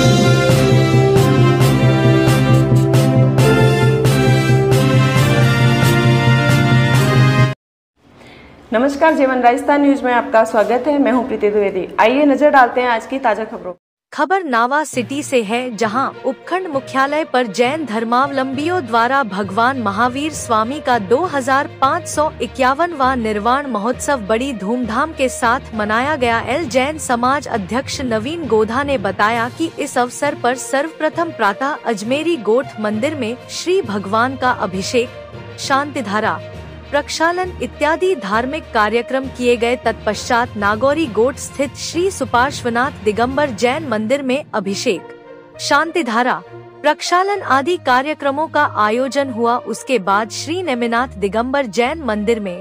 नमस्कार, जीवन राजस्थान न्यूज में आपका स्वागत है। मैं हूं प्रीति द्विवेदी। आइए नजर डालते हैं आज की ताजा खबरों। खबर नावा सिटी से है, जहां उपखंड मुख्यालय पर जैन धर्मावलंबियों द्वारा भगवान महावीर स्वामी का 2551वां निर्वाण महोत्सव बड़ी धूमधाम के साथ मनाया गया। एल जैन समाज अध्यक्ष नवीन गोधा ने बताया कि इस अवसर पर सर्वप्रथम प्रातः अजमेरी गोठ मंदिर में श्री भगवान का अभिषेक, शांतिधारा, प्रक्षालन इत्यादि धार्मिक कार्यक्रम किए गए। तत्पश्चात नागौरी गोठ स्थित श्री सुपार्श्वनाथ दिगंबर जैन मंदिर में अभिषेक, शांतिधारा, प्रक्षालन आदि कार्यक्रमों का आयोजन हुआ। उसके बाद श्री नेमिनाथ दिगंबर जैन मंदिर में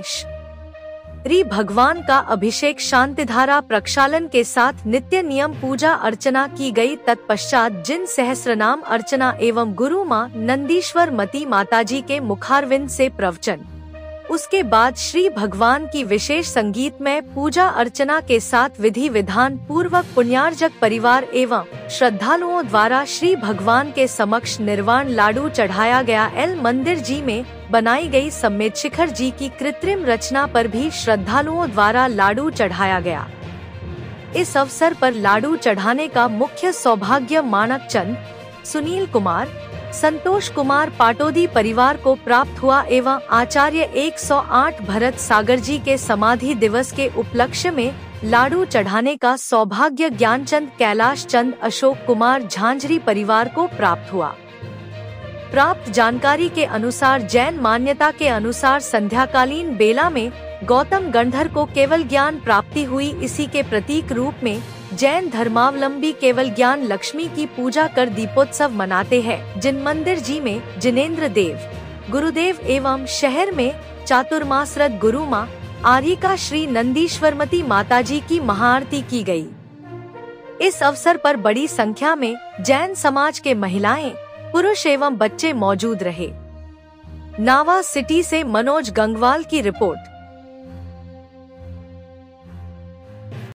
श्री भगवान का अभिषेक, शांतिधारा, प्रक्षालन के साथ नित्य नियम पूजा अर्चना की गई। तत्पश्चात जिन सहस्रनाम अर्चना एवं गुरु माँ नंदीश्वर मती माताजी के मुखारविंद से प्रवचन, उसके बाद श्री भगवान की विशेष संगीतमय पूजा अर्चना के साथ विधि विधान पूर्वक पुण्यार्जक परिवार एवं श्रद्धालुओं द्वारा श्री भगवान के समक्ष निर्वाण लाडू चढ़ाया गया। एल मंदिर जी में बनाई गई समेत शिखर जी की कृत्रिम रचना पर भी श्रद्धालुओं द्वारा लाडू चढ़ाया गया। इस अवसर पर लाडू चढ़ाने का मुख्य सौभाग्य माणक चंद, सुनील कुमार, संतोष कुमार पाटोदी परिवार को प्राप्त हुआ एवं आचार्य 108 भरत सागर जी के समाधि दिवस के उपलक्ष्य में लाडू चढ़ाने का सौभाग्य ज्ञानचंद, कैलाश चंद, अशोक कुमार झांझरी परिवार को प्राप्त हुआ। प्राप्त जानकारी के अनुसार जैन मान्यता के अनुसार संध्याकालीन बेला में गौतम गंधर को केवल ज्ञान प्राप्ति हुई। इसी के प्रतीक रूप में जैन धर्मावलंबी केवल ज्ञान लक्ष्मी की पूजा कर दीपोत्सव मनाते हैं। जिन मंदिर जी में जिनेंद्र देव गुरुदेव एवं शहर में चातुर्मासरत गुरु माँ आर्यिका श्री नंदीश्वरमती माताजी की महाआरती की गई। इस अवसर पर बड़ी संख्या में जैन समाज के महिलाएं, पुरुष एवं बच्चे मौजूद रहे। नावा सिटी से मनोज गंगवाल की रिपोर्ट।